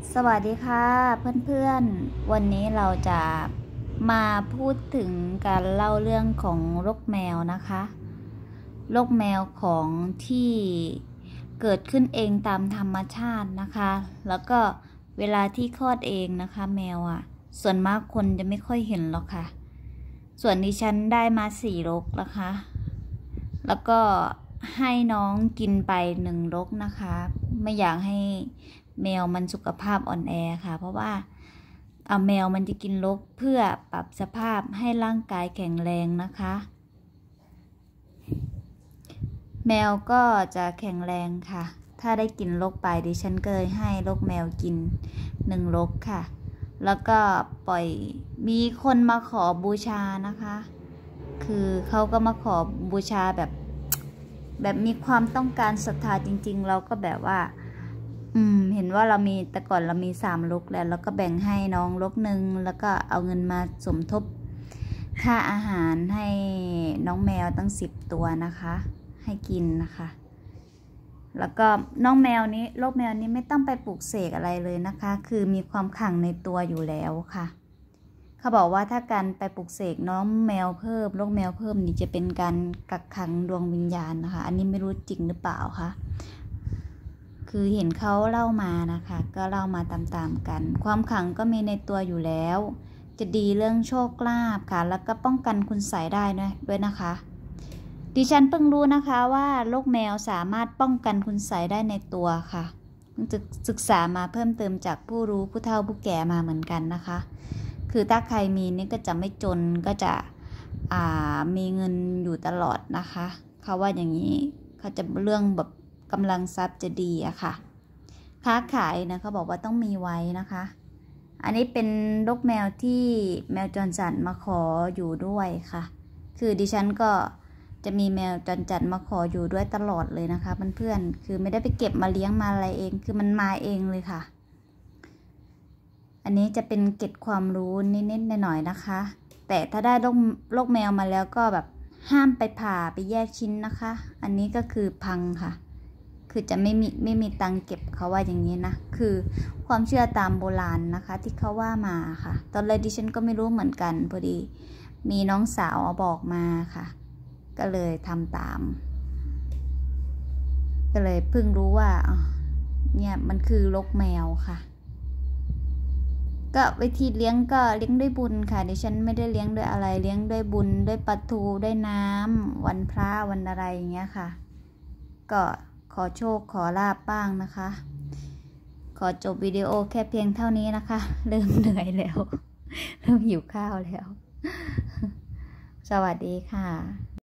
สวัสดีค่ะเพื่อนๆวันนี้เราจะมาพูดถึงการเล่าเรื่องของรกแมวนะคะรกแมวของที่เกิดขึ้นเองตามธรรมชาตินะคะแล้วก็เวลาที่คลอดเองนะคะแมวส่วนมากคนจะไม่ค่อยเห็นหรอกค่ะส่วนดิฉันได้มา4 รกนะคะแล้วก็ให้น้องกินไป1 รกนะคะไม่อยากให้แมวมันสุขภาพอ่อนแอค่ะเพราะว่าแมวมันจะกินรกเพื่อปรับสภาพให้ร่างกายแข็งแรงนะคะแมวก็จะแข็งแรงค่ะถ้าได้กินรกไปดิฉันก็เลยให้รกแมวกิน1 รกค่ะแล้วก็ปล่อยมีคนมาขอบูชานะคะคือเขาก็มาขอบูชาแบบมีความต้องการศรัทธาจริงๆเราก็แบบว่าเห็นว่าแต่ก่อนเรามี3 รกแล้วก็แบ่งให้น้องรกหนึ่งแล้วก็เอาเงินมาสมทบค่าอาหารให้น้องแมวตั้ง10 ตัวนะคะให้กินนะคะแล้วก็น้องแมวนี้รกแมวนี้ไม่ต้องไปปลูกเสกอะไรเลยนะคะคือมีความขลังในตัวอยู่แล้วค่ะเขาบอกว่าถ้าการไปปลูกเสกน้องแมวเพิ่มรกแมวเพิ่มนี่จะเป็นการกักขังดวงวิญญาณนะคะอันนี้ไม่รู้จริงหรือเปล่าคะคือเห็นเขาเล่ามานะคะก็เล่ามาตามๆกันความขลังก็มีในตัวอยู่แล้วจะดีเรื่องโชคลาภค่ะแล้วก็ป้องกันคุณไสยได้ด้วยนะคะดิฉันเพิ่งรู้นะคะว่าโรคแมวสามารถป้องกันคุณไสยได้ในตัวค่ะศึกษามาเพิ่มเติมจากผู้รู้ผู้เฒ่าผู้แก่มาเหมือนกันนะคะคือถ้าใครมีนี่ก็จะไม่จนก็จะมีเงินอยู่ตลอดนะคะเขาว่าอย่างนี้เขาจะเรื่องแบบกำลังทรัพย์จะดีค่ะค้าขายนะเขาบอกว่าต้องมีไว้นะคะอันนี้เป็นรกแมวที่แมวจรจัดมาขออยู่ด้วยค่ะคือดิฉันก็จะมีแมวจรจัดมาขออยู่ด้วยตลอดเลยนะคะเพื่อนๆคือไม่ได้ไปเก็บมาเลี้ยงมาอะไรเองคือมันมาเองเลยค่ะอันนี้จะเป็นเกร็ดความรู้นิดๆหน่อยๆนะคะแต่ถ้าได้รกแมวมาแล้วก็แบบห้ามไปผ่าไปแยกชิ้นนะคะอันนี้ก็คือพังค่ะคือจะไม่มีตังเก็บเขาว่าอย่างนี้นะคือความเชื่อตามโบราณนะคะที่เขาว่ามาค่ะตอนแรกดิฉันก็ไม่รู้เหมือนกันพอดีมีน้องสาวบอกมาค่ะก็เลยทำตามก็เลยเพิ่งรู้ว่าเนี่ยมันคือรกแมวค่ะก็วิธีเลี้ยงก็เลี้ยงด้วยบุญค่ะดิฉันไม่ได้เลี้ยงด้วยอะไรเลี้ยงด้วยบุญด้วยปลาทูด้วยน้ำวันพระวันอะไรอย่างเงี้ยค่ะก็ขอโชคขอลาบบ้างนะคะขอจบวิดีโอแค่เพียงเท่านี้นะคะเริ่มเหนื่อยแล้วเริ่มหิวข้าวแล้วสวัสดีค่ะ